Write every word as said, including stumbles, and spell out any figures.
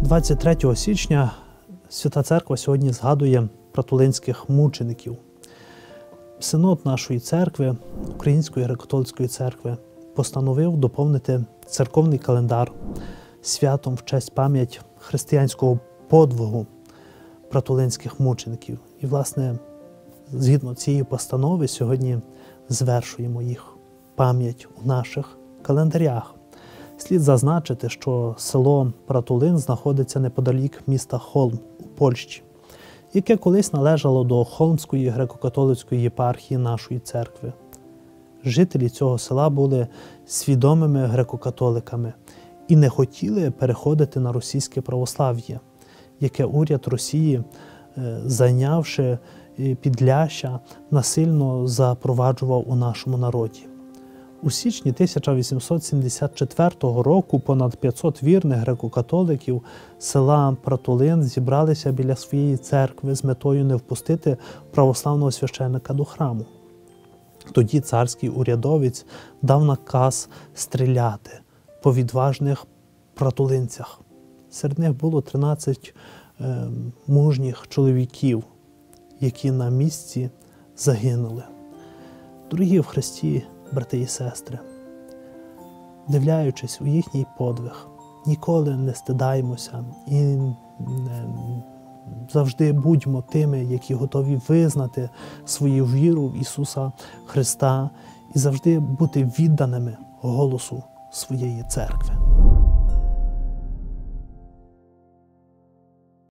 двадцять третього січня Свята Церква сьогодні згадує пратулинських мучеників. Синод нашої церкви, Української греко-католицької церкви, постановив доповнити церковний календар святом в честь пам'ять християнського подвигу пратулинських мучеників. І, власне, згідно цієї постанови, сьогодні звершуємо їх пам'ять у наших календарях. Слід зазначити, що село Пратулин знаходиться неподалік міста Холм у Польщі, яке колись належало до Холмської греко-католицької єпархії нашої церкви. Жителі цього села були свідомими греко-католиками і не хотіли переходити на російське православ'я, яке уряд Росії, зайнявши Підляшшя, насильно запроваджував у нашому народі. У січні тисяча вісімсот сімдесят четвертого року понад п'ятсот вірних греко-католиків села Пратулин зібралися біля своєї церкви з метою не впустити православного священника до храму. Тоді царський урядовець дав наказ стріляти по відважних пратулинцях. Серед них було тринадцять е, мужніх чоловіків, які на місці загинули. Дорогі в Христі, брати і сестри, вдивляючись у їхній подвиг, ніколи не стидаємося і не, завжди будьмо тими, які готові визнати свою віру в Ісуса Христа і завжди бути відданими голосу своєї церкви.